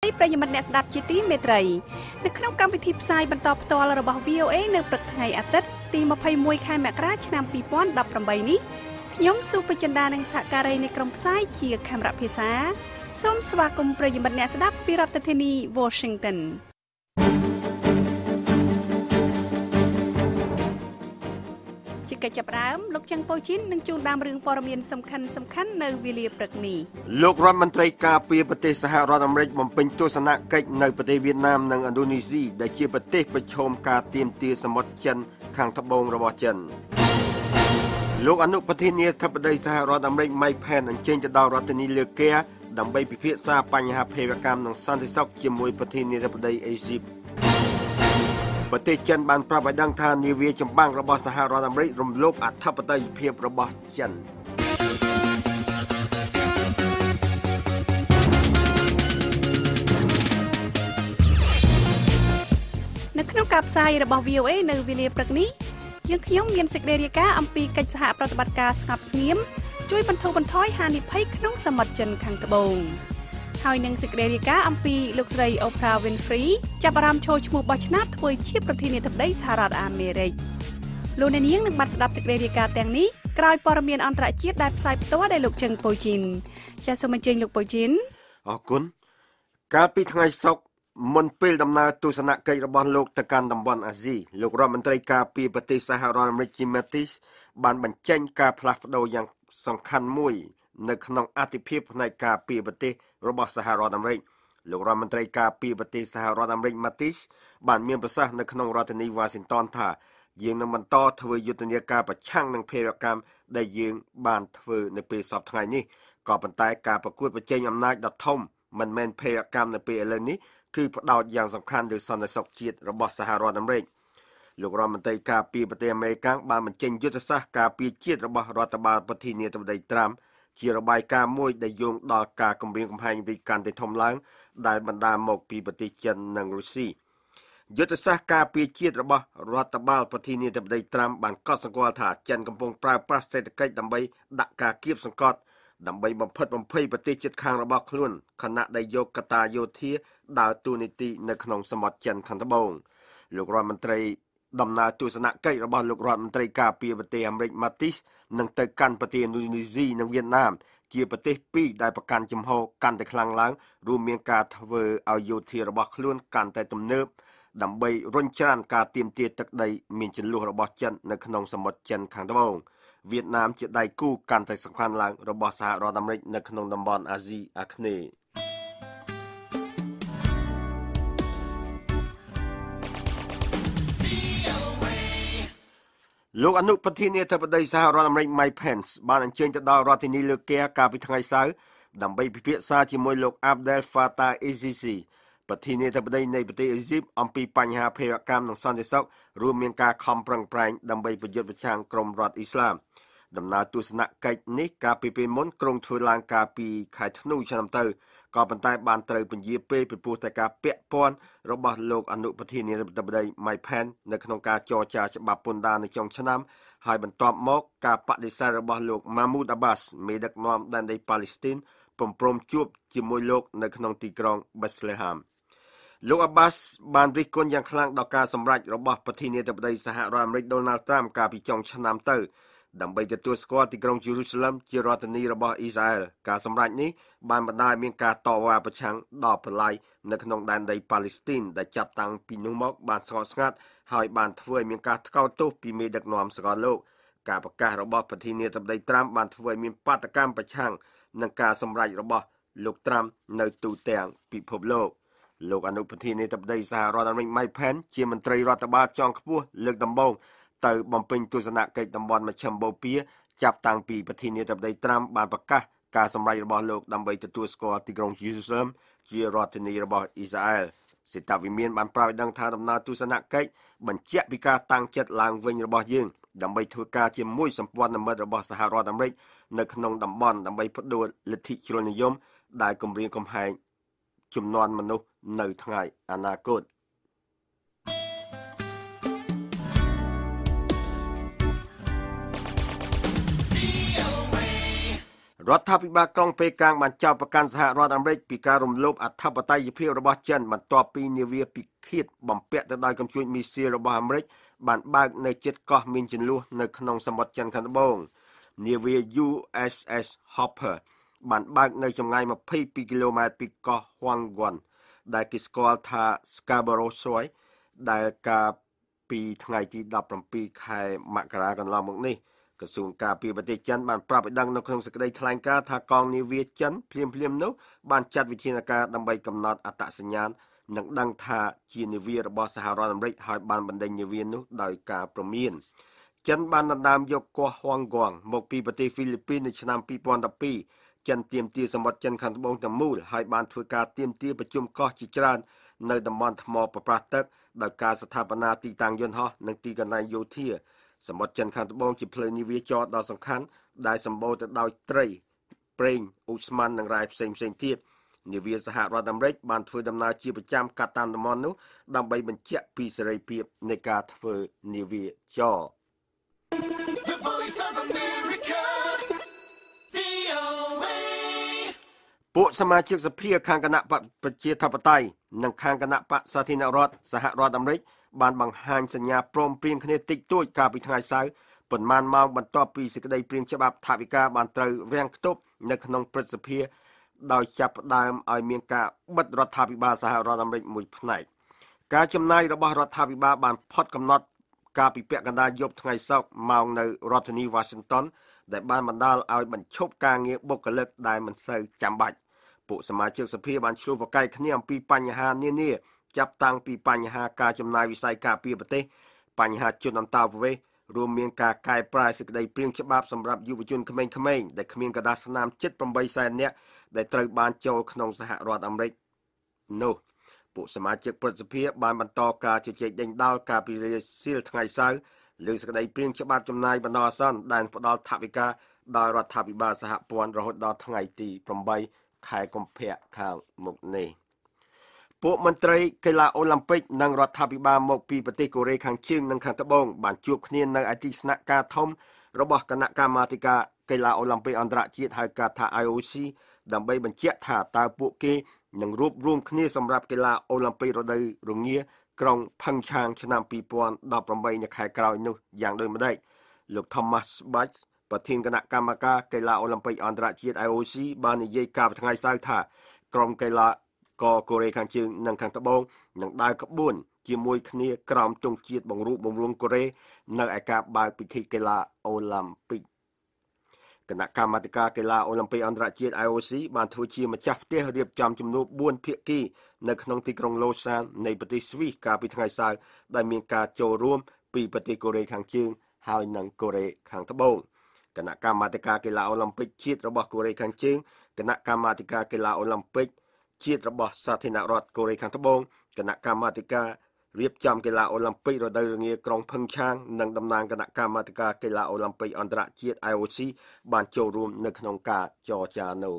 ប្រិយមិត្តអ្នកស្ដាប់ជាទីមេត្រីនៅក្នុងកម្មវិធីផ្សាយបន្តផ្ទាល់របស់ VOA នៅព្រឹកថ្ងៃអាទិត្យទី21ខែមករាឆ្នាំ2018នេះខ្ញុំសុបចិន្តានិងសហការីនៃក្រុមផ្សាយជាខេមរៈភាសាសូមស្វាគមន៍ប្រិយមិត្តអ្នកស្ដាប់ពីរដ្ឋធានី Washingtonជាកិច្ចចាប់ផ្ដើមលោកច័ន្ទប៉ូជីននឹងជួនដើមរឿងព័ត៌មានសំខាន់នៅវេលាព្រឹកនេះលោករដ្ឋមន្ត្រីការពារប្រទេសសហរដ្ឋអាមេរិកបំពេញទស្សនកិច្ចនៅប្រទេសវៀតណាមនិងឥណ្ឌូនេស៊ីដែលជាប្រទេសប្រឈមការទាមទារសមុទ្រចិនខាងត្បូងរបស់ចិនលោកអនុប្រធានាធិបតីសហរដ្ឋអាមេរិក Mike Pence អញ្ជើញទៅដល់រដ្ឋធានីលើកែដើម្បីពិភាក្សាបញ្ហាភេរវកម្មនិងសន្តិសុខជាមួយប្រធានាធិបតីអេស៊ីបប្រទេសចិនបានប្រាប់ឲ្យដឹងថានាវាចម្បាំងរបស់សហរដ្ឋអាមេរិករំលោភអធិបតេយ្យភាពរបស់ចិននៅក្នុងការផ្សាយរបស់ VOA នៅវេលាព្រឹកនេះយើងខ្ញុំមានសេចក្តីរាយការណ៍អំពីកិច្ចសហប្រតិបត្តិការស្ងប់ស្ងៀមជួយបន្ធូរបន្ថយហានិភ័យក្នុងសមុទ្រចិនខាងត្បូងហើយនឹងសេចក្តីរាយការណ៍អំពីលោកស្រី Oprah Winfrey ចាប់អារម្មណ៍ចូលឈ្មោះបោះឆ្នោតធ្វើជាប្រធានាធិបតីសហរដ្ឋអាមេរិកលោកអ្នកនាងនឹងបានស្ដាប់សេចក្តីរាយការណ៍ទាំងនេះក្រោយព័ត៌មានអន្តរជាតិដែលផ្សាយផ្ទាល់ដោយលោកចឹងប៉ូជីនចាសសូមអញ្ជើញលោកប៉ូជីនអរគុណកាលពីថ្ងៃសុក្រមុនពេលដំណើរទស្សនកិច្ចរបស់លោកទៅកាន់តំបន់អាស៊ីលោករដ្ឋមន្ត្រីការពារប្រទេសសហរដ្ឋអាមេរិក Jim Mattis បានបញ្ចេញការផ្លាស់ប្ដូរយ៉ាងសំខាន់មួយនៅក្នុងអធិភាពផ្នែកការពារប្រទេសរបស់សហរដ្ឋអាមេរិកលោករដ្ឋមន្ត្រីការពារប្រទេសសហរដ្ឋអាមេរិក Mattis បានមានប្រសាសន៍នៅក្នុងរដ្ឋធានី Washington ថាយើងនឹងបន្តធ្វើយុទ្ធនាការប្រឆាំងនឹងភេរវកម្មដែលយើងបានធ្វើនៅពេលសប្តាហ៍ថ្ងៃនេះក៏ប៉ុន្តែការប្រកួតប្រជែងអំណាចដ៏ធំមិនមែនភេរវកម្មនៅពេលឥឡូវនេះគឺផ្ដោតយ៉ាងសំខាន់លើសន្តិសុខជាតិរបស់សហរដ្ឋអាមេរិកលោករដ្ឋមន្ត្រីការពារប្រទេសអាមេរិកបានបញ្ចេញយុទ្ធសាស្ត្រការពារជាតិរបស់រដ្ឋបាលប្រធានាធិបតីត្រាំជារបាយការណ៍មួយដែលយោងដល់ការគំរាមកំហែងវិកាន់តែធំឡើងដែលបណ្ដាលមកពីប្រទេសចិននិងរុស្ស៊ីយុទ្ធសាស្ត្រការពារជាតិរបស់រដ្ឋបាលប្រធានាធិបតីត្រាំបានកត់សម្គាល់ថាចិនកំពុងប្រើប្រាស់សេដ្ឋកិច្ចដើម្បីដាក់ការគៀបសង្កត់ដើម្បីបំផិតបំភ័យប្រទេសជិតខាងរបស់ខ្លួនខណៈដែលយកកត្តាយោធាដើរតួនាទីនៅក្នុងសមុទ្រចិនខាងត្បូងលោករដ្ឋមន្ត្រីដំណើរទស្សនកិច្ចរបស់លោករដ្ឋមន្ត្រីការពារប្រទេសអាមេរិក Mattis នឹងទៅកាន់ប្រទេសឥណ្ឌូនេស៊ីនិងវៀតណាមជាប្រទេសពីរដែលប្រកាន់ជំហរកាន់តែខ្លាំងឡើងរួមមានការធ្វើឲ្យយោធារបស់ខ្លួនកាន់តែទំនើបដើម្បីរុញច្រានការទាមទារទឹកដីមានជម្លោះរបស់ចិននៅក្នុងសមុទ្រចិនខាងត្បូងវៀតណាមជាដៃគូកាន់តែសំខាន់ឡើងរបស់សហរដ្ឋអាមេរិកនៅក្នុងតំបន់អាស៊ីអាគ្នេយ៍លោកអនុប្រធានាធិបតីសហរដ្ឋអាមេរិក Mike Pence បានអញ្ជើញទៅដល់រដ្ឋធានីលើកែកាលពីថ្ងៃសៅរ៍ដើម្បីពិភាក្សាជាមួយលោក Abdel Fattah el-Sisi ប្រធានាធិបតីនៃប្រទេសអេស៊ីបអំពីបញ្ហាភេរវកម្មនិងសន្តិសុខរួមមានការខំប្រឹងប្រែងដើម្បីប្រយុទ្ធប្រឆាំងក្រុមរដ្ឋអ៊ីស្លាមដំណើរទស្សនកិច្ចនេះកាលពីពេលមុនក្រុងធ្វើឡើងកាលពីខែធ្នូឆ្នាំទៅក៏ប៉ុន្តែបានត្រូវពន្យាពេលពីព្រោះតែការពាក់ព័ន្ធរបស់លោកអនុប្រធានាធិបតី Mike Pence នៅក្នុងការចរចាច្បាប់ពន្ធដារនៅចុងឆ្នាំហើយបន្ទាប់មកការបដិសេធរបស់លោក Mahmoud Abbas មេដឹកនាំដែនដីប៉ាឡេស្ទីនព្រមជួបជាមួយលោកនៅក្នុងទីក្រុង Bethlehemលោក Abbas បានរិះគន់យ៉ាងខ្លាំងដល់ការសម្រេចរបស់ប្រធានាធិបតីសហរដ្ឋអាមេរិក Donald Trump កាលពីចុងឆ្នាំទៅដើម្បីទទួលស្គាល់ទីក្រុង Jerusalem ជារដ្ឋធានីរបស់អ៊ីស្រាអែលការសម្រេចនេះបានបណ្ដាលមានការតវ៉ាប្រឆាំងដល់បលាយនៅក្នុងដែនដីប៉ាឡេស្ទីនដែលចាប់តាំងពីនោះមកបានស្ងប់ស្ងាត់ហើយបានធ្វើឲ្យមានការថ្កោលទោសពីមេដឹកនាំសកលលោកការប្រកាសរបស់ប្រធានាធិបតីត្រាំបានធ្វើឲ្យមានបាតកម្មប្រឆាំងនឹងការសម្រេចរបស់លោកត្រាំនៅទូទាំងពិភពលោកលោកអនុប្រធានាធិបតីសហរដ្ឋអាមេរិក Mike Pence ជាមន្ត្រីរដ្ឋបាលជាន់ខ្ពស់លើកដំបូងទៅបំពេញទស្សនកិច្ចតំបន់មជ្ឈិមបូព៌ាចាប់តាំងពីប្រធានាធិបតីត្រាំបានប្រកាសការសម្រេចរបស់លោកដើម្បីទទួលស្គាល់ទីក្រុង Jerusalem ជារដ្ឋធានីរបស់អ៊ីស្រាអែលសេតវិមានបានប្រាប់ឲ្យដឹងថាដំណើរទស្សនកិច្ចបញ្ជាក់ពីការតាំងចិត្តឡើងវិញរបស់យើងដើម្បីធ្វើការជាមួយសម្ព័ន្ធមិត្តរបស់សហរដ្ឋអាមេរិកនៅក្នុងតំបន់ដើម្បីផ្ដួលលទ្ធិជ្រុលនិយមដែលគំរាមកំហែងជំនាន់មនុស្សនៅថ្ងៃអនាគតរដ្ឋាភិបាលក្រុងប៉េកាំងបានចោទប្រកាន់សហរដ្ឋអាមេរិកពីការរំលោភអធិបតេយ្យភាពរបស់ចិនបន្ទាប់ពីនាវាពិឃាតបំពាក់ទៅដោយកំជួញមីស៊ីលរបស់អាមេរិកបានបើកនៅជិតកោះមានជម្លោះនៅក្នុងសមុទ្រចិនខាងត្បូងនាវា USS Hopper បានបើកនៅចម្ងាយ22គីឡូម៉ែត្រពីកោះ Huangguan ដែលគេស្គាល់ថា Scarborough Shoal ដែលកាលពីថ្ងៃទី17ខែមករាកន្លងមកនេះក្រសួងការពារប្រទេសចិនបានប្រាប់ឲ្យដឹងនៅក្នុងសេចក្តីថ្លែងការណ៍ថាកងនាវាចិនភ្លាមៗនោះបានចាត់វិធានការដើម្បីកំណត់អត្តសញ្ញាណនិងដឹងថាជានាវារបស់សហរដ្ឋអាមេរិកហើយបានបណ្ដេញនាវានោះដោយការព្រមានចិនបានដណ្ដើមយកកោះ Huangguan មកពីប្រទេសហ្វីលីពីននៅឆ្នាំ2012ចិនទាមទារសមុទ្រចិនខាងត្បូងទាំងមូលហើយបានធ្វើការទាមទារប្រជុំកោះជាច្រើននៅតំបន់ថ្មប្រប្រាស់ទឹកដោយការស្ថាបនាទីតាំងយន្តហោះនិងទីកន្លែងយោធាសមុទ្រចិនខាងត្បូងជាផ្លូវនាវាចរដ៏សំខាន់ដែលសម្បូរទៅដោយត្រីប្រេងឧស្ម័ននិងរ៉ែផ្សេងៗទៀតនាវាសហរដ្ឋអាមេរិកបានធ្វើដំណើរជាប្រចាំកាត់តាមតំបន់នោះដើម្បីបញ្ជាក់ពីសេរីភាពនៃការធ្វើនាវាចរពួកសមាជិកសភាខាងគណៈបកប្រជាធិបតេយ្យនិងខាងគណៈបកសាធារណរដ្ឋសហរដ្ឋអាមេរិកបានបង្ហាញសញ្ញាព្រមព្រៀងគ្នាតិចតួចកាលពីថ្ងៃសៅរ៍ប៉ុន្មានម៉ោងបន្ទាប់ពីសេចក្តីព្រាងច្បាប់ថវិកាបានត្រូវរាំងខ្ទប់នៅក្នុងព្រឹទ្ធសភាដោយចាប់ផ្ដើមឲ្យមានការបិទរដ្ឋាភិបាលសហរដ្ឋអាមេរិកមួយផ្នែកការចំណាយរបស់រដ្ឋាភិបាលបានផុតកំណត់កាលពីពាក់កណ្ដាលយប់ថ្ងៃសុក្រម៉ោងនៅរដ្ឋធានី Washington ដែលបានបណ្ដាលឲ្យបញ្ឈប់ការងារបុគ្គលិកដែលមិនសូវចាំបាច់ពួកសមាជិកសភាបានឆ្លោះប្រកែកគ្នាអំពីបញ្ហានានាចាប់តាំងពីបញ្ហាការចំណាយវិស័យការពារប្រទេសបញ្ហាជនអន្តោប្រវេសន៍រួមមានការកែប្រែសេចក្តីព្រាងច្បាប់សម្រាប់យុវជនក្មេងៗដែលគ្មានក្រដាសស្នាមជិត8សែននាក់ដែលត្រូវបានចូលក្នុងសហរដ្ឋអាមេរិកនោះពួកសមាជិកព្រឹទ្ធសភាបានបន្តការជជែកដេញដោលការពីរាសៀលថ្ងៃសៅរ៍លើសេចក្តីព្រាងច្បាប់ចំណាយបណ្ដោះអាសន្នដែលផ្ដល់ថវិកាដល់រដ្ឋាភិបាលសហព័ន្ធរហូតដល់ថ្ងៃទី8ខែកុម្ភៈខាងមុខនេះពួកមន្ត្រីកីឡាអូឡ িম্প ពិកនិងរដ្ឋាភិបាលមកពីប្រទេសកូរ៉េខាងជើងនិងខាងត្បូងបានជួបគ្នានៅឯទីស្នាក់ការធំរបស់គណៈកម្មាធិការកីឡាអូឡ িম্প ពិកអន្តរជាតិហៅកាត់ថា IOC ដើម្បីបញ្ជាក់ថាតើពួកគេនឹងរួបរวมគ្នាសម្រាប់កីឡាអូឡ িম্প ពិករដូវរងាក្រុងផឹងឆាងឆ្នាំ2018នៅខែក្រោយនោះយ៉ាងដូចម្ដេចលោក Thomas Bach ប្រធានគណៈកម្មការកីឡាអូឡ িম্প ពិកអន្តរជាតិ IOC បាននិយាយកាលពីថ្ងៃសៅរ៍ថាក្រុមកីឡាករកូរ៉េខាងជើងនិងខាងត្បូងនឹងដើរក្បួនជាមួយគ្នាក្រោមទង់ជាតិបង្រួបបង្រួមកូរ៉េនៅឯការបើកពិធីកីឡាអូឡ িম্প ពិកគណៈកម្មាធិការកីឡាអូឡ িম্প ពិកអន្តរជាតិ IOC បានធ្វើជាម្ចាស់ផ្ទះរៀបចំជំនួប4ភាគីនៅក្នុងទីក្រុងឡូសាននៃប្រទេសស្វីសកាលពីថ្ងៃសៅរ៍ដែលមានការចូលរួមពីប្រទេសកូរ៉េខាងជើងហើយនិងកូរ៉េខាងត្បូងគណៈកម្មាធិការកីឡាអូឡ িম্প ពិកជាតិរបស់កូរ៉េខាងជើងគណៈកម្មាធិការកីឡាអូឡ িম্প ពិកជាតិរបស់សាធារណរដ្ឋកូរ៉េខាងត្បូងគណៈកម្មាធិការរៀបចំកីឡាអូឡ িম্প ពិករដូវរងាក្រុងផឹងឆាងនិងតំណាងគណៈកម្មាធិការកីឡាអូឡ িম্প ពិកអន្តរជាតិ IOC បានចូលរួមនៅក្នុងការចរចានោះ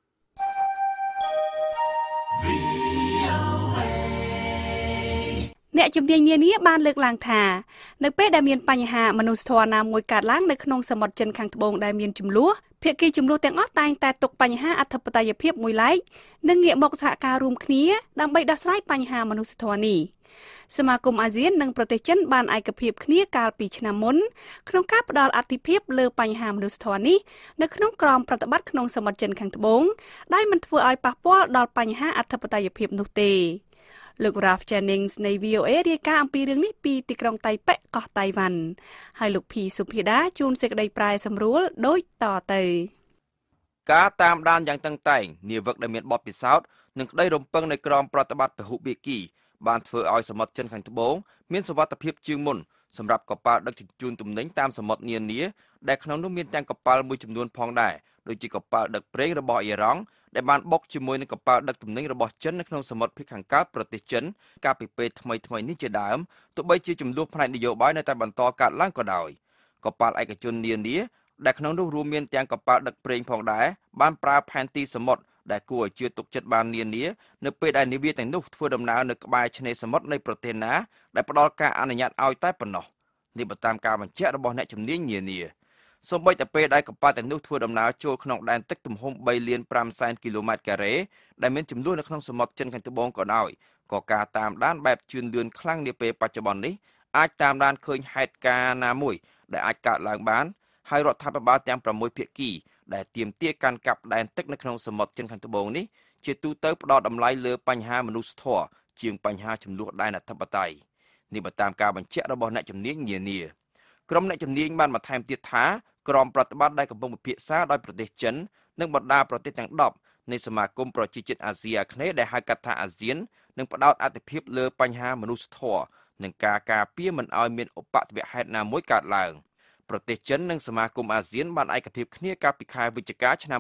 អ្នកជំនាញនានាបានលើកឡើងថានៅពេលដែលមានបញ្ហាមនុស្សធម៌ណាមួយកើតឡើងនៅក្នុងសមុទ្រចិនខាងត្បូងដែលមានជម្លោះភាគីជម្លោះទាំងអស់តែងតែទុកបញ្ហាអធិបតេយ្យភាពមួយឡែកនិងងាកមកសហការរួមគ្នាដើម្បីដោះស្រាយបញ្ហាមនុស្សធម៌នេះសមាគមអាស៊ាននិងប្រទេសចិនបានឯកភាពគ្នាកាលពីឆ្នាំមុនក្នុងការផ្ដល់អាទិភាពលើបញ្ហាមនុស្សធម៌នេះនៅក្នុងក្រមប្រតិបត្តិក្នុងសមុទ្រចិនខាងត្បូងដោយមិនធ្វើឲ្យប៉ះពាល់ដល់បញ្ហាអធិបតេយ្យភាពនោះទេលោក Ralph Jennings នៃ VOA រាយការណ៍អំពីរឿងនេះពីទីក្រុងតៃប៉េកោះតៃវ៉ាន់ហើយលោកភីសុភាដាជួនសេចក្តីប្រែសម្រួលដូចតទៅការតាមដានយ៉ាងតឹងតែងនាវិកដែលមានបទពិសោធន៍និងក្តីរំពឹងនៃក្រមប្រតិបត្តិពហុភាគីបានធ្វើឲ្យសមុទ្រចិនខាងត្បូងមានសុវត្ថិភាពជាងមុនសម្រាប់កប៉ាល់ដឹកជញ្ជូនទំនិញតាមសមុទ្រនានាដែលក្នុងនោះមានទាំងកប៉ាល់មួយចំនួនផងដែរដូចជាកប៉ាល់ដឹកប្រេងរបស់អ៊ីរ៉ង់ដែលបានបុកជាមួយនឹងកប៉ាល់ដឹកទំនិញរបស់ចិននៅក្នុងសមុទ្រភាគខាងកើតប្រទេសចិនកាលពីពេលថ្មីៗនេះជាដើមទោះបីជាចំនួនផ្នែកនយោបាយនៅតែបន្តកើតឡើងក៏ដោយកប៉ាល់ឯកជននានាដែលក្នុងនោះរួមមានទាំងកប៉ាល់ដឹកប្រេងផងដែរបានប្រើផែនទីសមុទ្រដែលគួរឲ្យជឿទុកចិត្តបាននានានៅពេលដែលនាវាទាំងនោះធ្វើដំណើរនៅក្បែរឆ្នេរសមុទ្រនៃប្រទេសណាដែលផ្ដល់ការអនុញ្ញាតឲ្យតែប៉ុណ្ណោះនេះបើតាមការបញ្ជាក់របស់អ្នកជំនាញនានាសូម្បីតែពេលដែលកប៉ាល់ទាំងនោះធ្វើដំណើរចូលក្នុងដែនទឹកទំហំ 3 លាន 5 សែនគីឡូម៉ែត្រការ៉េដែលមានចំនួននៅក្នុងសមុទ្រចិនខាងត្បូងក៏ដោយក៏ការតាមដានបែបជឿនលឿនខ្លាំងនាពេលបច្ចុប្បន្ននេះអាចតាមដានឃើញហេតុការណ៍ណាមួយដែលអាចកើតឡើងបានហើយរដ្ឋាភិបាលទាំង6ភាគីដែលទាមទារកាន់កាប់ដែនទឹកនៅក្នុងសមុទ្រចិនខាងត្បូងនេះជាទូទៅផ្ដោតតម្លៃលើបញ្ហាមនុស្សធម៌ជាងបញ្ហាចំនួនដែនអធិបតេយ្យនេះបើតាមការបញ្ជាក់របស់អ្នកជំនាញនានាក្រុមអ្នកជំនាញបានបន្ថែមទៀតថាក្រុមប្រតិបត្តិដែលកំពុងពិភាក្សាដោយប្រទេសចិននិងបណ្ដាប្រទេសទាំង10នៃសមាគមប្រជាជាតិអាស៊ីអាគ្នេយ៍ដែលហៅកាត់ថាអាស៊ាននឹងផ្ដោតអាទិភាពលើបញ្ហាមនុស្សធម៌និងការការពារមិនឲ្យមានឧបទ្ទវហេតុណាមួយកើតឡើងប្រទេសចិននិងសមាគមអាស៊ានបានឯកភាពគ្នាកាលពីខែវិច្ឆិកាឆ្នាំ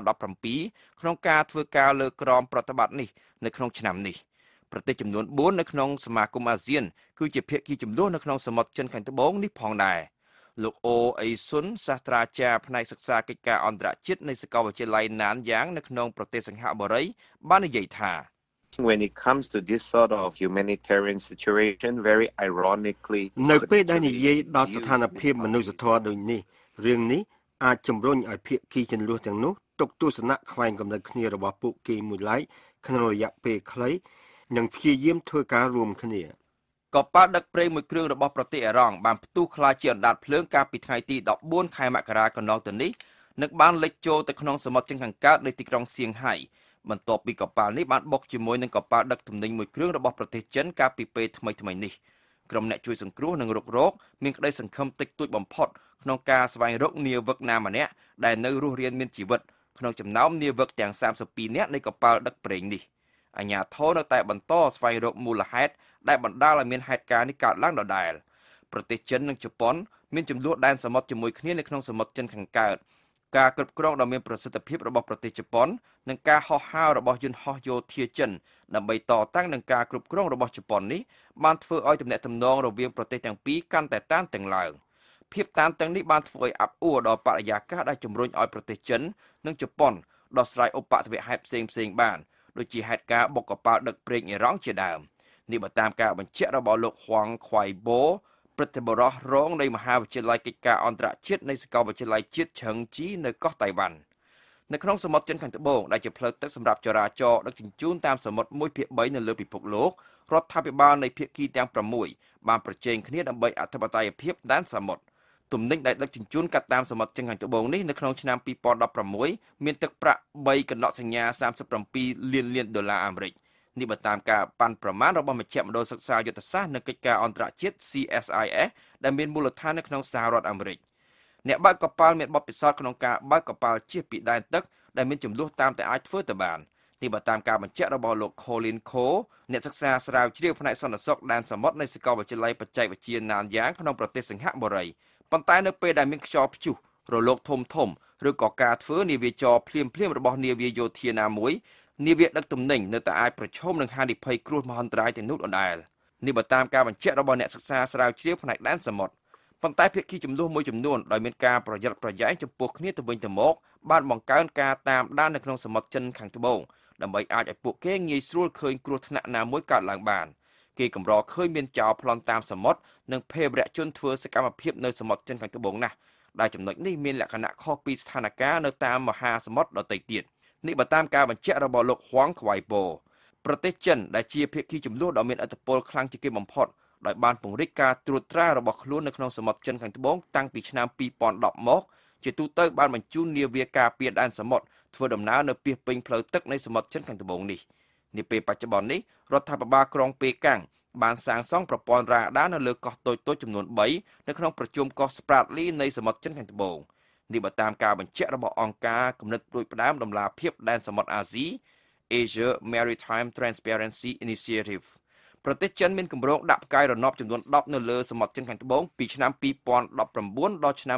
2017ក្នុងការធ្វើការលើក្រុមប្រតិបត្តិនេះនៅក្នុងឆ្នាំនេះប្រទេសចំនួន4នៅក្នុងសមាគមអាស៊ានគឺជាភាគីចំនួននៅក្នុងសមុទ្រចិនខាងត្បូងនេះផងដែរលោកអូអេស៊ុនសាស្ត្រាចារ្យផ្នែកសិក្សាកិច្ចការអន្តរជាតិនៃសាកលវិទ្យាល័យណានយ៉ាងនៅក្នុងប្រទេសសិង្ហបុរីបាននិយាយថា When it comes to this sort of humanitarian situation very ironically នៅពេលដែលនិយាយដល់ស្ថានភាពមនុស្សធម៌ដូចនេះរឿងនេះអាចជំរុញឲ្យភាគីជន្លោះទាំងនោះទុកទស្សនៈខ្វែងគំនិតគ្នារបស់ពួកគេមួយឡែកក្នុងរយៈពេលខ្លីនិងព្យាយាមធ្វើការរួមគ្នាកប៉ាល់ដឹកប្រេងមួយគ្រឿងរបស់ប្រទេសអ៊ីរ៉ង់បានផ្ទុះក្លាយជាអណ្ដាតភ្លើងកាលពីថ្ងៃទី14ខែមករាកន្លងទៅនេះនិងបានលិចចូលទៅក្នុងសមុទ្រចិនខាងកើតនៃទីក្រុងសៀងហៃបន្ទាប់ពីកប៉ាល់នេះបានបុកជាមួយនឹងកប៉ាល់ដឹកទំនិញមួយគ្រឿងរបស់ប្រទេសចិនកាលពីពេលថ្មីៗនេះក្រុមអ្នកជួយសង្គ្រោះនិងរុករកមានក្តីសង្ឃឹមតិចតួចបំផុតក្នុងការស្វែងរកនាវិកណាម្នាក់ដែលនៅរស់រានមានជីវិតក្នុងចំណោមនាវិកទាំង32នាក់នៃកប៉ាល់ដឹកប្រេងនេះអាជ្ញាធរនៅតែបន្តស្វែងរកមូលហេតុដែលបណ្ដាលឲ្យមានហេតុការណ៍នេះកើតឡើងដដែលប្រទេសចិននិងជប៉ុនមានចំនួនដែនសមុទ្រជាមួយគ្នានៅក្នុងសមុទ្រចិនខាងកើតការគ្រប់គ្រងដ៏មានប្រសិទ្ធភាពរបស់ប្រទេសជប៉ុននិងការហោះហើររបស់យន្តហោះយោធាចិនដើម្បីតតាំងនឹងការគ្រប់គ្រងរបស់ជប៉ុននេះបានធ្វើឲ្យទំនាក់ទំនងរវាងប្រទេសទាំងពីរកាន់តែតានតឹងឡើងភាពតានតឹងនេះបានធ្វើឲ្យអាប់អួរដល់បរិយាកាសដែលជំរុញឲ្យប្រទេសចិននិងជប៉ុនដោះស្រាយឧបទ្ទវហេតុផ្សេងៗបានដូចជាហេតុការណ៍បុកកប៉ាល់ដឹកប្រេងអ៊ីរ៉ង់ជាដើមនេះបើតាមការបញ្ជាក់របស់លោកហួងខ្វៃបូព្រឹទ្ធបរិះរងនៃមហាវិទ្យាល័យកិច្ចការអន្តរជាតិនៃសាកលវិទ្យាល័យជាតិឆឹងជីនៅកោះតៃវ៉ាន់នៅក្នុងសមុទ្រចិនខាងត្បូងដែលជាផ្លូវទឹកសម្រាប់ចរាចរណ៍ដឹកជញ្ជូនតាមសមុទ្រ1/3នៅលើពិភពលោករដ្ឋាភិបាលនៃភាគីទាំង6បានប្រជែងគ្នាដើម្បីអធិបតេយ្យភាពដែនសមុទ្រទំនិញដែលដឹកជញ្ជូនកាត់តាមសមុទ្រចិនខាងត្បូងនេះនៅក្នុងឆ្នាំ2016មានទឹកប្រាក់3កណ្ដកសញ្ញា37លានលានដុល្លារអាមេរិកនេះបើតាមការប៉ាន់ប្រមាណរបស់មជ្ឈមណ្ឌលសិក្សាយុទ្ធសាស្ត្រនិងកិច្ចការអន្តរជាតិ CSIS ដែលមានមូលដ្ឋាននៅក្នុងសហរដ្ឋអាមេរិកអ្នកបើកកប៉ាល់មានបទពិសោធន៍ក្នុងការបើកកប៉ាល់ជិះពីដែនទឹកដែលមានចំនួនតាមតែអាចធ្វើទៅបាននេះបើតាមការបញ្ជាក់របស់លោក Colin Ko អ្នកសិក្សាស្រាវជ្រាវផ្នែកសន្តិសុខដែនសមុទ្រនៃសាកលវិទ្យាល័យបច្ចេកវិទ្យាណានយ៉ាងក្នុងប្រទេសសិង្ហបុរីប៉ុន្តែនៅពេលដែលមានខ្យល់ព្យុះរលកធំឬក៏ការធ្វើនាវាចរភ្លាមរបស់នាវាយោធាណាមួយនាវាដឹកទំនិញនៅតែអាចប្រឈមនឹងហានិភ័យគ្រោះមហន្តរាយទាំងនោះដដែលនេះបើតាមការបញ្ជាក់របស់អ្នកសិក្សាស្រាវជ្រាវផ្នែកដែនសមុទ្រប៉ុន្តែភាគីចំនួនមួយចំនួនដោយមានការប្រយ័ត្នប្រយែងចំពោះគ្នាទៅវិញទៅមកបានបង្កើនការតាមដាននៅក្នុងសមុទ្រចិនខាងត្បូងដើម្បីអាចឲ្យពួកគេងាយស្រួលឃើញគ្រោះថ្នាក់ណាមួយកើតឡើងបានគេកម្រឃើញមានចោរប្លន់តាមសមុទ្រនិងភេរវជនធ្វើសកម្មភាពនៅសមុទ្រចិនខាងត្បូងណាស់ដែលចំណុចនេះមានលក្ខណៈខុសពីស្ថានភាពនៅតាមមហាសមុទ្រដទៃទៀតនេះបើតាមការបញ្ជាក់របស់លោកហួងខ្វៃបូប្រទេសចិនដែលជាភាគីចំនួនដ៏មានឥទ្ធិពលខ្លាំងជាងគេបំផុតដោយបានពង្រីកការត្រួតត្រារបស់ខ្លួននៅក្នុងសមុទ្រចិនខាងត្បូងតាំងពីឆ្នាំ2010មកជាទូទៅបានបញ្ជូននាវាការពារដែនសមុទ្រធ្វើដំណើរនៅពាសពេញផ្លូវទឹកនៃសមុទ្រចិនខាងត្បូងនេះនាពេលបច្ចុប្បន្ននេះរដ្ឋាភិបាលក្រុងប៉េកាំងបានសាងសង់ប្រព័ន្ធរ៉ាដានៅលើកោះតូចៗចំនួន3នៅក្នុងប្រជុំកោះ Spratly នៃសមុទ្រចិនខាងត្បូងនេះបើតាមការបញ្ជាក់របស់អង្គការគំនិតផ្ដួចផ្ដើមដំណាភិបដែនសមុទ្រអាស៊ី Asia Maritime Transparency Initiative ប្រទេសចិនមានគម្រោងដាក់ផ្កាយរណបចំនួន10នៅលើសមុទ្រចិនខាងត្បូងពីឆ្នាំ2019ដល់ឆ្នាំ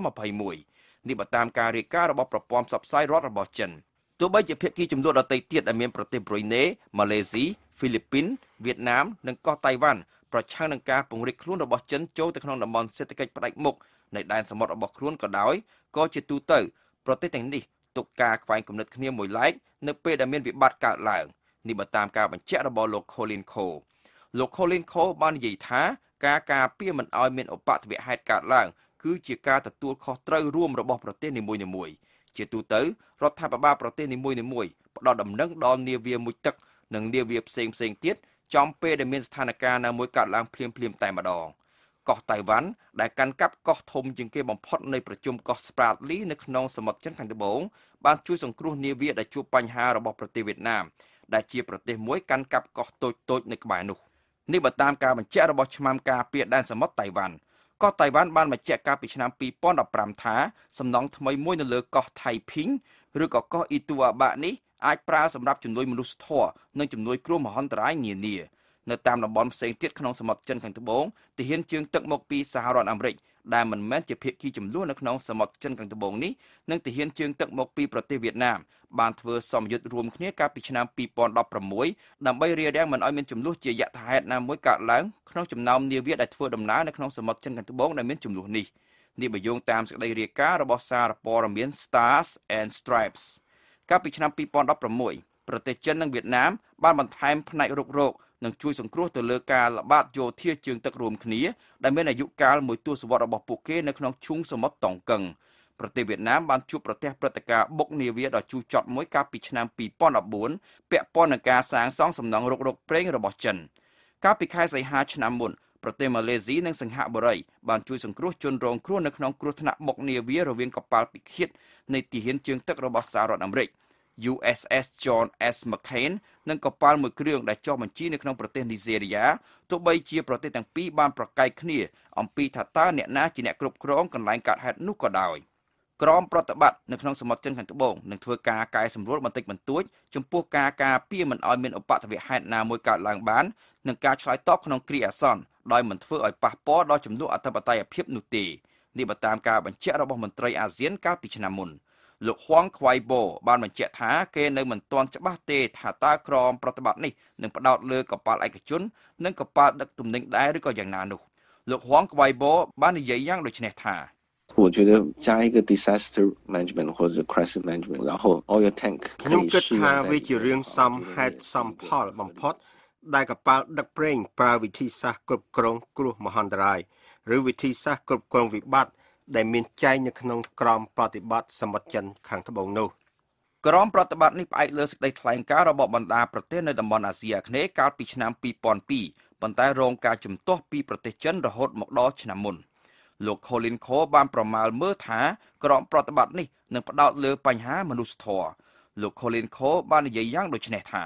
2021នេះបើតាមការរាយការណ៍របស់ប្រព័ន្ធផ្សព្វផ្សាយរដ្ឋរបស់ចិនទោះបីជាភាគីចំនួនដទៃទៀតដែលមានប្រទេសប្រ៊ុយណេម៉ាឡេស៊ីហ្វីលីពីនវៀតណាមនិងកោះតៃវ៉ាន់ប្រឆាំងនឹងការពង្រីកខ្លួនរបស់ចិនចូលទៅក្នុងតំបន់សេដ្ឋកិច្ចផ្ដាច់មុខនៃដែនសមុទ្ររបស់ខ្លួនក៏ដោយក៏ជាទូទៅប្រទេសទាំងនេះទុកការខ្វែងគំនិតគ្នាមួយឡែកនៅពេលដែលមានវិបត្តិកើតឡើងនេះបើតាមការបញ្ជាក់របស់លោក Colin Ko លោក Colin Ko បាននិយាយថាការការពារមិនឲ្យមានឧបទ្ទវហេតុកើតឡើងគឺជាការទទួលខុសត្រូវរួមរបស់ប្រទេសនីមួយៗជាទូទៅរដ្ឋាភិបាលប្រទេសនីមួយៗផ្ដល់ដំណឹងដល់នាវាមួយទឹកនិងនាវាផ្សេងទៀតចំពេលដែលមានស្ថានភាពណាមួយកើតឡើងភ្លាមតែម្ដងកោះតៃវ៉ាន់ដែលកាន់កាប់កោះធំជាងគេបំផុតនៃប្រជុំកោះ Spratly នៅក្នុងសមុទ្រចិនខាងត្បូងបានជួយសង្គ្រោះនាវាដែលជួបបញ្ហារបស់ប្រទេសវៀតណាមដែលជាប្រទេសមួយកាន់កាប់កោះតូចនៅក្បែរនោះនេះបើតាមការបញ្ជាក់របស់ឆ្មាំការពារដែនសមុទ្រតៃវ៉ាន់កោះតៃវ៉ាន់បានបញ្ជាក់កាលពីឆ្នាំ2015ថាសំណង់ថ្មីមួយនៅលើកោះថៃភីងឬក៏កោះអ៊ីទូអាបានេះអាចប្រើសម្រាប់ជំនួយមនុស្សធម៌និងជំនួយគ្រោះមហន្តរាយនានានៅតាមតំបន់ផ្សេងទៀតក្នុងសមុទ្រចិនខាងត្បូងទាហានជើងទឹកមកពីសហរដ្ឋអាមេរិកដែលមិនមែនជាភាគីចំនួននៅក្នុងសមុទ្រចិនខាងត្បូងនេះនិងទាហានជើងទឹកមកពីប្រទេសវៀតណាមបានធ្វើសម្ពយុទ្ធរួមគ្នាកាលពីឆ្នាំ2016ដើម្បីរារាំងមិនឲ្យមានចំនួនជាយថាហេតុណាមួយកើតឡើងក្នុងចំណោមនាវាដែលធ្វើដំណើរនៅក្នុងសមុទ្រចិនខាងត្បូងដែលមានចំនួននេះបើយោងតាមសេចក្តីរាយការណ៍របស់សារព័ត៌មាន Stars and Stripes កាលពីឆ្នាំ2016ប្រទេសចិននិងវៀតណាមបានបន្ថែមផ្នែករុករកនិងជួយសង្គ្រោះទៅលើការល្បាតយោធាជើងទឹករួមគ្នាដែលមានអាយុកាលមួយទសវត្សរ៍របស់ពួកគេនៅក្នុងឈូងសមុទ្រតុងកឹងប្រទេសវៀតណាមបានជួបប្រទះព្រឹត្តិការណ៍បុកនាវាដ៏ជូរចត់មួយកាលពីឆ្នាំ2014ពាក់ព័ន្ធនឹងការសាងសង់សំណង់រុករកប្រេងរបស់ចិនកាលពីខែសីហាឆ្នាំមុនប្រទេសម៉ាឡេស៊ីនិងសិង្ហបុរីបានជួយសង្គ្រោះជនរងគ្រោះនៅក្នុងគ្រោះថ្នាក់បុកនាវារវាងកប៉ាល់ពិឃាតនៃទាហានជើងទឹករបស់សហរដ្ឋអាមេរិក USS John S. McCain និងកប៉ាល់មួយគ្រឿងដែលចុះបញ្ជីនៅក្នុងប្រទេសនីហ្សេរីយ៉ាទោះបីជាប្រទេសទាំងពីរបានប្រកែកគ្នាអំពីថាតើអ្នកណាជាអ្នកគ្រប់គ្រងកន្លែងកើតហេតុនោះក៏ដោយក្រមប្រតិបត្តិនៅក្នុងសមុទ្រចិនខាងត្បូងនឹងធ្វើការកែសម្រួលបន្តិចបន្តួចចំពោះការការពារមិនឲ្យមានឧបទ្ទវហេតុណាមួយកើតឡើងបាននិងការឆ្លើយតបក្នុងគ្រាអាសន្នដោយមិនធ្វើឲ្យប៉ះពាល់ដល់ចំនួនអធិបតេយ្យភាពនោះទេនេះបើតាមការបញ្ជាក់របស់មន្ត្រីអាស៊ានកាលពីឆ្នាំមុនលោកហួងខ្វៃបូបានបញ្ជាក់ថាគេនៅមិនទាន់ច្បាស់ទេថាតើក្រមប្រតិបត្តិនេះនឹងផ្ដោតលើកប៉ាល់ឯកជននិងកប៉ាល់ដឹកទំនិញដែរឬក៏យ៉ាងណានោះលោកហួងខ្វៃបូបាននិយាយយ៉ាងដូចនេះថា我觉得加一个 disaster management 或者 crisis management 然后 oil tank ខ្ញុំគិតថាវាជារឿងសមហេតុសមផលបំផុតដែលកប៉ាល់ដឹកប្រេងប្រើវិធីសាស្ត្រគ្រប់គ្រងគ្រោះមហន្តរាយឬវិធីសាស្ត្រគ្រប់គ្រងវិបត្តិដែលមានចែងនៅក្នុងក្រមប្រតិបត្តិសមុទ្រចិនខាងត្បូងនោះក្រមប្រតិបត្តិនេះផ្អែកលើសេចក្តីថ្លែងការណ៍របស់បណ្ដាប្រទេសនៅតំបន់អាស៊ីអាគ្នេយ៍កាលពីឆ្នាំ2002ប៉ុន្តែរងការជំទាស់ពីប្រទេសចិនរហូតមកដល់ឆ្នាំមុនលោក Colin Kho បានប្រមាលមើលថាក្រមប្រតិបត្តិនេះនឹងផ្ដោតលើបញ្ហាមនុស្សធម៌លោក Colin Kho បាននិយាយយ៉ាងដូចនេះថា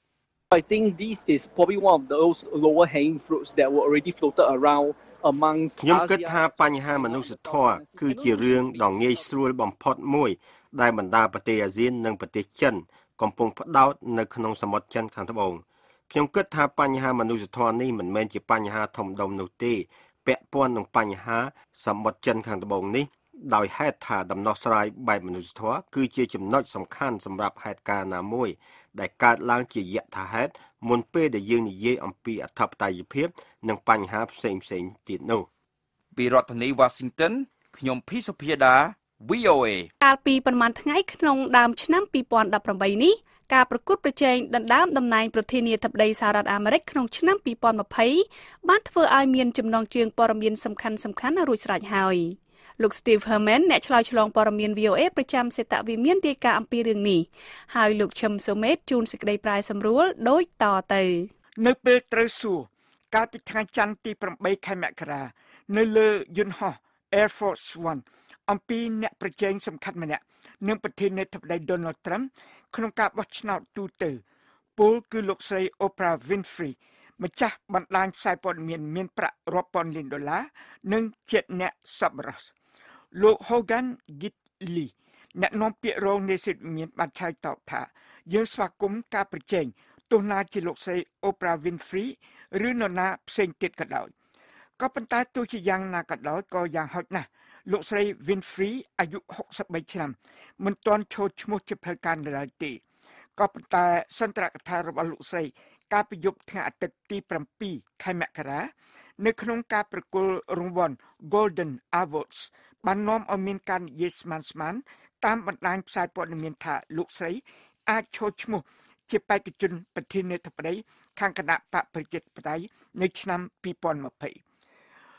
I think this is probably one of those lower hanging fruits that were already floated around amongst ខ្ញុំគិតថាបញ្ហាមនុស្សធម៌គឺជារឿងដ៏ងាយស្រួលបំផុតមួយដែលបណ្ដាប្រទេសអាស៊ាននិងប្រទេសចិនកំពុងផ្ដោតនៅក្នុងសមុទ្រចិនខាងត្បូងខ្ញុំគិតថាបញ្ហាមនុស្សធម៌នេះមិនមែនជាបញ្ហាធំដុំនោះទេពាក់ព័ន្ធនឹងបញ្ហាសមុទ្រចិនខាងត្បូងនេះដោយហេតុថាដំណោះស្រាយបែបមនុស្សធម៌គឺជាចំណុចសំខាន់សម្រាប់ហេតុការណ៍ណាមួយដែលកើតឡើងជាយថាហេតុមុនពេលដែលយើងនិយាយអំពីអធិបតេយ្យភាពនិងបញ្ហាផ្សេងទៀតនោះពីរដ្ឋធានី Washington ខ្ញុំភីសុភាដា VOA កាលពីប្រមាណថ្ងៃក្នុងដើមឆ្នាំ2018នេះការប្រកួតប្រជែងដណ្ដើមតំណែងប្រធានាធិបតីសហរដ្ឋអាមេរិកក្នុងឆ្នាំ2020បានធ្វើឲ្យមានចំណងជើងព័ត៌មានសំខាន់រួចស្រេចហើយលោក Steve Herman អ្នកឆ្លើយឆ្លងព័ត៌មាន VOA ប្រចាំសេតវិមានរាយការណ៍អំពីរឿងនេះហើយលោកឈឹមសូមេតជូនសេចក្តីប្រាយសម្រួលដូចតទៅនៅពេលត្រូវសួរកាលពីថ្ងៃច័ន្ទទី8ខែមករានៅលើយន្តហោះ Air Force One អំពីអ្នកប្រជែងសំខាន់ម្នាក់នឹងប្រធានាធិបតី Donald Trump ក្នុងការបោះឆ្នោតទូទៅពលគឺលោកស្រី Oprah Winfrey ម្ចាស់បណ្ដាញផ្សាយព័ត៌មានមានប្រាក់រាប់ពាន់លានដុល្លារនិងជាអ្នកសប្បុរសលោក Hogan Gidley អ្នកនាំពាក្យរងនៃសិទ្ធិមានបានឆ្លើយតបថាយើងស្វាគមន៍ការប្រជែងទោះណាជាលោកស្រី Oprah Winfrey ឬនរណាផ្សេងទៀតក៏ដោយក៏ប៉ុន្តែទោះជាយ៉ាងណាក៏ដោយក៏យ៉ាងហោចណាស់លោកស្រី Winfrey អាយុ63ឆ្នាំមិនទាន់ចូលឈ្មោះជាផ្លូវការនៅឡើយទេក៏ប៉ុន្តែសន្ទរកថារបស់លោកស្រីកាលពីយប់ថ្ងៃអាទិត្យទី7ខែមករានៅក្នុងការប្រគល់រង្វាន់ Golden Awards បាននាំឲ្យមានការនិយាយស្មានតាមបណ្ដាញផ្សាយព័ត៌មានថាលោកស្រីអាចចូលឈ្មោះជាបេក្ខជនប្រធានាធិបតីខាងគណៈបកប្រជាធិបតេយ្យនៅឆ្នាំ2020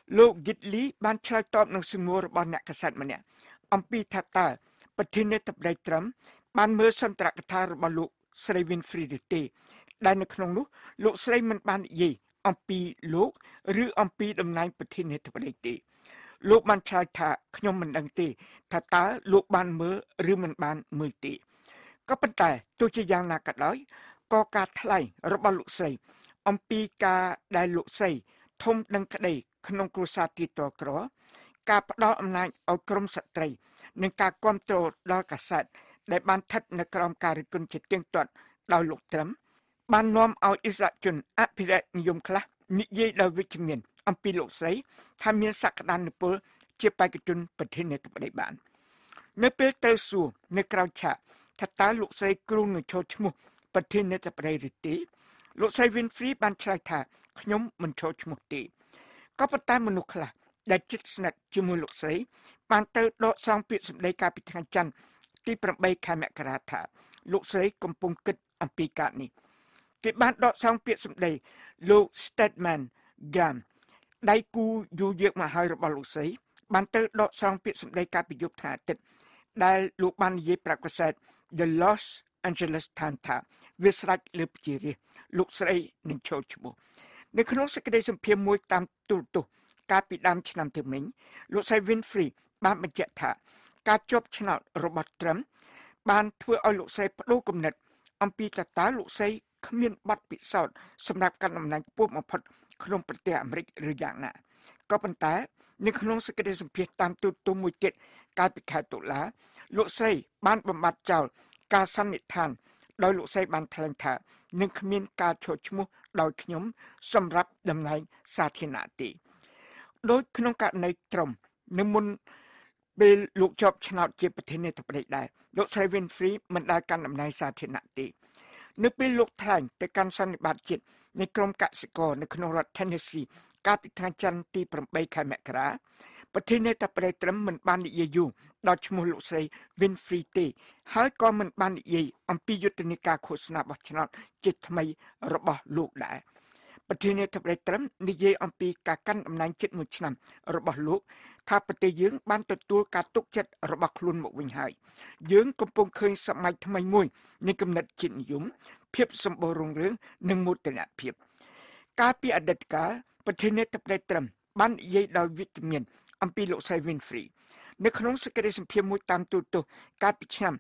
លោក Gidley បានឆ្លើយតបនឹងសំណួររបស់អ្នកកាសែតម្នាក់អំពីថាតើប្រធានាធិបតីTrumpបានមើលសន្ទរកថារបស់លោកស្រី Winfrey ឬទេដែលនៅក្នុងនោះលោកស្រីមិនបាននិយាយអំពីលោកឬអំពីតំណែងប្រធានាធិបតីទេលោកបានឆ្លើយថាខ្ញុំមិនដឹងទេថាតើលោកបានមើលឬមិនបានមើលទេក៏ប៉ុន្តែទោះជាយ៉ាងណាក៏ដោយក៏ការថ្លែងរបស់លោកស្រីអំពីការដែលលោកស្រីធំដឹងក្តីក្នុងគ្រួសារទីតក្រការផ្ដល់អំណាចឲ្យក្រមស្ត្រីនិងការគ្រប់គ្រងដល់កាសែតដែលបានស្ថិតនៅក្រោមការរិះគន់ជាទៀងទាត់ដោយលោកTrumpបាននាំឲ្យអិសរាជជនអភិរក្សនិយមខ្លះនិយាយដោយវិជ្ជមានអំពីលោកស្រីថាមានសក្តានុពលជាបេក្ខជនប្រធានាធិបតីបាននៅពេលទៅសួរនៅក្រៅឆាកថាតើលោកស្រីគ្រូនឹងចូលឈ្មោះប្រធានាធិបតីឬទេលោកស្រី Winfrey បានឆ្លើយថាខ្ញុំមិនចូលឈ្មោះទេក៏ប៉ុន្តែមនុស្សខ្លះដែលជិតស្និទ្ធជាមួយលោកស្រីបានទៅដកស្រង់ពាក្យសម្ដីកាលពីថ្ងៃច័ន្ទទី8ខែមករាថាលោកស្រីកំពុងគិតអំពីការនេះគេបានដកស្រង់ពាក្យសម្ដីលោក Stedman Graham ដៃគូយូរយាកមកហើយរបស់លោកស្រីបានទៅដកស្រង់ពាក្យសម្ដីកាលពីយប់ថ្ងៃអាទិត្យដែលលោកបាននិយាយប្រាប់កាសែត The Los Angeles Times ថាវាស្រេចលើជារាជលោកស្រីនឹងចូលឈ្មោះនៅក្នុងសេចក្តីសម្ភាសន៍មួយតាមទូរទស្សន៍កាលពីដើមឆ្នាំទៅមិញលោកស្រី Winfrey បានបញ្ជាក់ថាការជាប់ឆ្នោតរបស់ Trump បានធ្វើឲ្យលោកស្រីបដូរគំនិតអំពីតើលោកស្រីគ្មានបទពិសោធន៍សម្រាប់កាន់តំណែងខ្ពស់បំផុតក្នុងប្រទេសអាមេរិកឬយ៉ាងណាក៏ប៉ុន្តែនៅក្នុងសេចក្តីសម្ភាសន៍តាមទូរទស្សន៍មួយទៀតកាលពីខែតុលាលោកស្រីបានបំបត្តិចោលការសន្និដ្ឋានដោយលោកស្រីបានថ្លែងថានឹងគ្មានការឈរឈ្មោះដោយខ្ញុំសម្រាប់តំណែងសាធារណៈទេដោយក្នុងករណីត្រឹមនៅមុនពេលលោកជាប់ឆ្នោតជាប្រធានាធិបតីដែរលោកស្រី Winfrey មិនដែលកាន់តំណែងសាធារណៈទេនៅពេលលោកថ្លែងទៅកាន់សន្និបាតជាតិនៃក្រុមកសិករនៅក្នុងរដ្ឋ Tennessee កាលពីថ្ងៃច័ន្ទទី8ខែមករាប្រធានាធិបតី Trump មិនបាននិយាយយូរដល់ឈ្មោះលោកស្រី Winfrey ទេហើយក៏មិនបាននិយាយអំពីយុទ្ធនាការឃោសនាបោះឆ្នោតជាថ្មីរបស់លោកដែរប្រធានាធិបតី Trump និយាយអំពីការកាន់តំណែងជិត1ឆ្នាំរបស់លោកថាប្រទេសយើងបានទទួលការទុកចិត្តរបស់ខ្លួនមកវិញហើយយើងកំពុងឃើញសម័យថ្មីមួយនៃគំនិតជាតិនិយមភាពសម្បូររុងរឿងនិងមោទនភាពកាលពីអតីតកាលប្រធានាធិបតី Trump បាននិយាយដោយវិជ្ជមានអំពីលោកស្រី Winfrey នៅក្នុងសេចក្តីសម្ភាសន៍មួយតាមទូរទស្សន៍កាលពីឆ្នាំ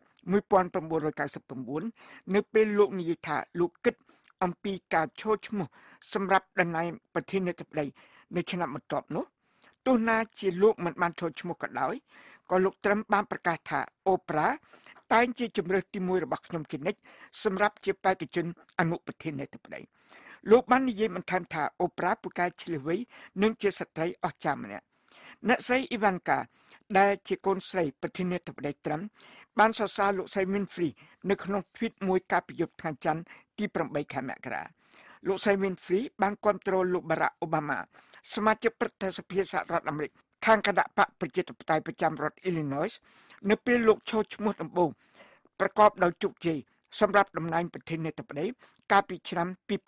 1999នៅពេលលោកនិយាយថាលោកគិតអំពីការឈរឈ្មោះសម្រាប់តំណែងប្រធានាធិបតីនៅឆ្នាំបន្ទាប់នោះទោះណាជាលោកមិនបានឈរឈ្មោះក៏ដោយក៏លោកTrumpបានប្រកាសថាអូប្រាតែងជាជំរើសទី1របស់ខ្ញុំជានិច្ចសម្រាប់ជាបេក្ខជនអនុប្រធានាធិបតីលោកបាននិយាយបន្ថែមថាអូប្រាពូកែឆ្លៀសវៃនិងជាស្ត្រីអស្ចារ្យម្នាក់អ្នកស្រី Ivanka ដែលជាកូនស្រីប្រធានាធិបតីTrumpបានសរសើរលោកស្រី Winfrey នៅក្នុងទ្វីតមួយកាលពីយប់ថ្ងៃច័ន្ទទី8ខែមករាលោកស្រី Winfrey បានគាំទ្រលោក Barack Obama សមាជិកព្រឹទ្ធសភាសហរដ្ឋអាមេរិកខាងគណៈបកប្រជាធិបតេយ្យប្រចាំរដ្ឋ Illinois នៅពេលលោកឈរឈ្មោះដំបូងប្រកបដោយជោគជ័យសម្រាប់តំណែងប្រធានាធិបតីកាលពីឆ្នាំ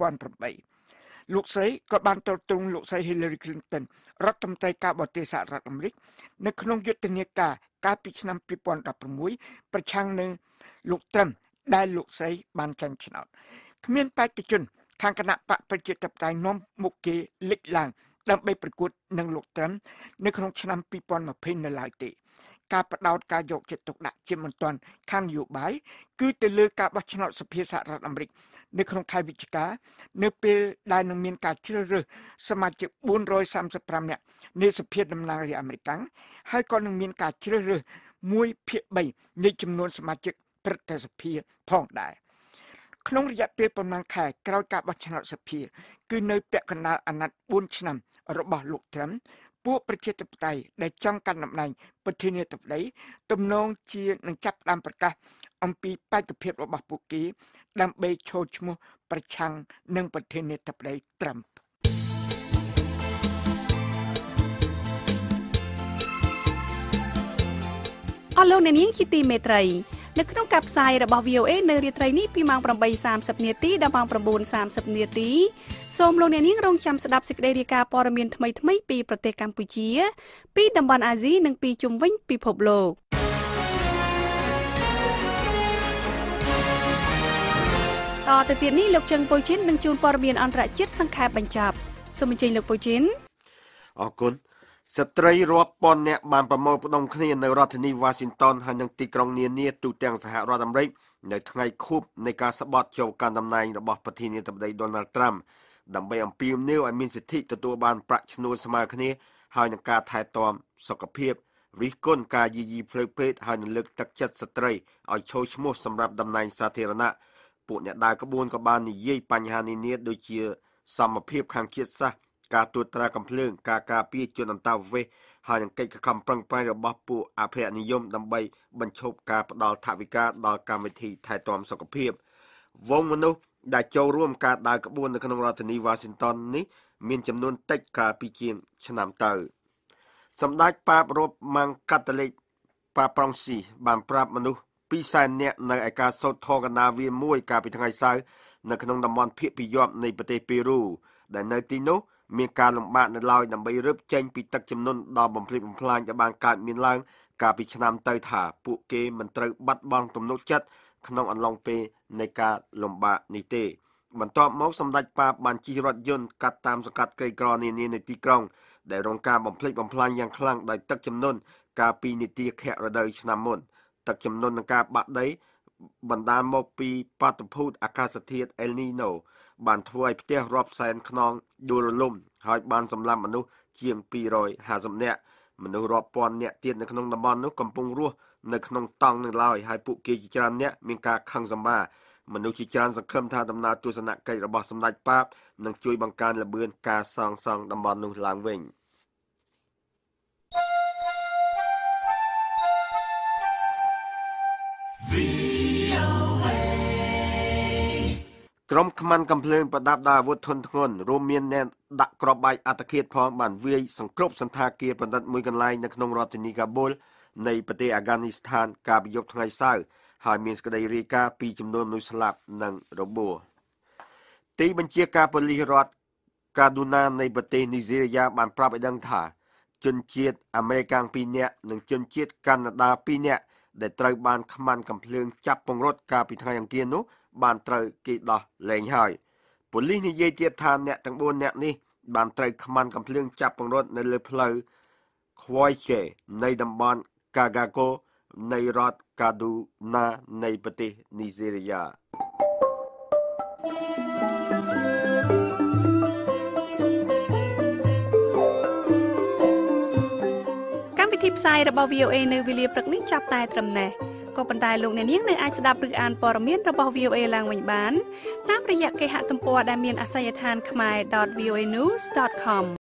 2008លោកស្រីក៏បានទ្រទ្រង់លោកស្រី Hillary Clinton រដ្ឋមន្ត្រីការបរទេសសហរដ្ឋអាមេរិកនៅក្នុងយុទ្ធនាការកាលពីឆ្នាំ2016ប្រឆាំងនឹងលោក Trump ដែលលោកស្រីបានចាញ់ឆ្នោតគ្មានបេក្ខជនខាងគណៈបកប្រជាធិបតេយ្យនាំមុខគេលេចឡើងដើម្បីប្រកួតនឹងលោកTrumpនៅក្នុងឆ្នាំ2020នៅឡើយទេការផ្ដោតការយកចិត្តទុកដាក់ជាមិនទាន់ខាងនយោបាយគឺទៅលើការបោះឆ្នោតសភាសហរដ្ឋអាមេរិកនៅក្នុងខែវិច្ឆិកានៅពេលដែលនឹងមានការជ្រើសរើសសមាជិក435នាក់នៃសភាតំណាងរាស្ត្រអាមេរិកហើយក៏នឹងមានការជ្រើសរើស1/3នៃចំនួនសមាជិកព្រឹទ្ធសភាផងដែរក្នុងរយៈពេលប្រមាណខែក្រោយការបោះឆ្នោតសភាគឺនៅពាក់កណ្ដាលអាណត្តិ4ឆ្នាំរបស់លោកTrumpពួកប្រជាធិបតេយ្យដែលចង់កាន់តំណែងប្រធានាធិបតីទំនងជានឹងចាប់ផ្ដើមប្រកាសអំពីបេក្ខភាពរបស់ពួកគេដើម្បីឈរឈ្មោះប្រឆាំងនឹងប្រធានាធិបតី Trump អស់លោកអ្នកនាងជាទីមេត្រីនៅក្នុងការផ្សាយរបស់ VOA នៅរាត្រីនេះពីម៉ោង 8:30 នាទីដល់ម៉ោង 9:30 នាទីសូមលោកអ្នកនាងរងចាំស្ដាប់សេចក្តីរាយការណ៍ព័ត៌មានថ្មីៗពីប្រទេសកម្ពុជាពីតំបន់អាស៊ីនិងពីជុំវិញពិភពលោកតទៅទៀតនេះលោកជឹងប៉ូជីននឹងជូនព័ត៌មានអន្តរជាតិសង្ខេបបញ្ចប់សូមអញ្ជើញលោកប៉ូជីនអរគុណស្ត្រីរាប់ពាន់នាក់បានប្រមូលផ្ដុំគ្នានៅរដ្ឋធានី Washington ហើយនិងទីក្រុងនានាទូទាំងសហរដ្ឋអាមេរិកនៅថ្ងៃខួបនៃការស្បត់ចូលកាន់តំណែងរបស់ប្រធានាធិបតី Donald Trump ដើម្បីអំពាវនាវឲ្យមានសិទ្ធិទទួលបានប្រាក់ឈ្នួលស្មើគ្នាហើយនឹងការថែទាំសុខភាពរិះគន់ការយាយីផ្លូវភេទហើយនឹងលើកទឹកចិត្តស្ត្រីឲ្យចូលឈ្មោះសម្រាប់តំណែងសាធារណៈពួកអ្នកដើរក្បួនក៏បាននិយាយបញ្ហានានាដូចជាសមភាពខាងជាតិសាសន៍ការត្រួតត្រាកំភ្លើងការការពារជនអន្តោប្រវេសន៍ហើយនឹងកិច្ចខំប្រឹងប្រែងរបស់ពួកអភិនិយមដើម្បីបញ្ឈប់ការផ្ដល់ថវិកាដល់កម្មវិធីថែទាំសុខភាពវងមនុស្សដែលចូលរួមការដើរក្បួននៅក្នុងរដ្ឋធានី Washington នេះមានចំនួនតិចកាលពីជាងឆ្នាំទៅសម្ដេចប៉ាបរ៉ូបម៉ាំងកាតូលិកប៉ាប្រង់ស៊ីបានប្រាប់មនុស្ស200,000 នាក់នៅឯការសូត្រធម៌កណ្ដាលវាលមួយកាលពីថ្ងៃសៅរ៍នៅក្នុងតំបន់ភាគពាយព្យនៃប្រទេសពេរូដែលនៅទីនោះមានការលំបាកនៅឡើយដើម្បីរឹបចេញពីទឹកជំនន់ដ៏បំផ្លិចបំផ្លាញដែលបានកើតមានឡើងកាលពីឆ្នាំទៅថាពួកគេមិនត្រូវបាត់បង់ទំនុកចិត្តក្នុងអំឡុងពេលនៃការលំបាកនេះទេបន្ទាប់មកសម្ដេចប៉ាបបានជិះរថយន្តកាត់តាមសង្កាត់ក្រីក្រនានានៃទីក្រុងដែលរងការបំផ្លិចបំផ្លាញយ៉ាងខ្លាំងដោយទឹកជំនន់កាលពីនាទីខែរដូវឆ្នាំមុនទឹកជំនន់និងការបាក់ដីបណ្ដាលមកពីបាតុភូតអាកាសធាតុ El Nino បានធ្វើឲ្យផ្ទះរាប់សែនខ្នងដួលរលំហើយបានសម្លាប់មនុស្សជាង250នាក់មនុស្សរាប់ពាន់នាក់ទៀតនៅក្នុងតំបន់នោះកំពុងរស់នៅក្នុងតង់នៅឡើយហើយពួកគេជាច្រើនអ្នកមានការខឹងសម្បារមនុស្សជាច្រើនសង្ឃឹមថាដំណើរទស្សនកិច្ចរបស់សម្ដេចប៉ាបនឹងជួយបង្កើនល្បឿនការសាងសង់តំបន់នោះឡើងវិញក្រុមខ្មាន់កំភ្លើងប្រដាប់ដោយអាវុធធុនធ្ងន់រួមមានអ្នកដាក់គ្រាប់បែកអត្តឃាតផងបានវាយសង្គ្រប់សន្តាគារបណ្ឌិតមួយកន្លែងនៅក្នុងរដ្ឋធានីកាបូលនៃប្រទេសអាហ្គានីស្ថានកាលពីយប់ថ្ងៃសៅរ៍ហើយមានសេចក្តីរាយការណ៍ពីចំនួនមនុស្សស្លាប់និងរបួសទីបញ្ជាការប៉ូលីសរដ្ឋកាឌូណានៃប្រទេសនីហ្សេរីយ៉ាបានប្រាប់ឲ្យដឹងថាជនជាតិអាមេរិក2នាក់និងជនជាតិកាណាដា2នាក់ដែលត្រូវបានខ្មាន់កំភ្លើងចាប់ពង្រត់កាលពីថ្ងៃអង្គារនោះបានត្រូវគេដោះលែងហើយប៉ូលីសនិយាយទៀតថាអ្នកទាំង4នាក់នេះបានត្រូវខ្មាន់កំភ្លើងចាប់ពង្រត់នៅលើផ្លូវ Khwache នៃតំបន់ Kagago នៃរដ្ឋ Kaduna នៃប្រទេសនីហ្សេរីយ៉ាកម្មវិធីផ្សាយរបស់ VOA នៅវេលាព្រឹកនេះចាប់តែត្រឹមនេះក៏ប៉ុន្តែលោកអ្នកនាងនៅអាចស្ដាប់ឬអានព័ត៌មានរបស់ VOA ឡើងវិញបានតាមរយៈគេហទំព័រដែលមានអាសយដ្ឋាន khmer.voanews.com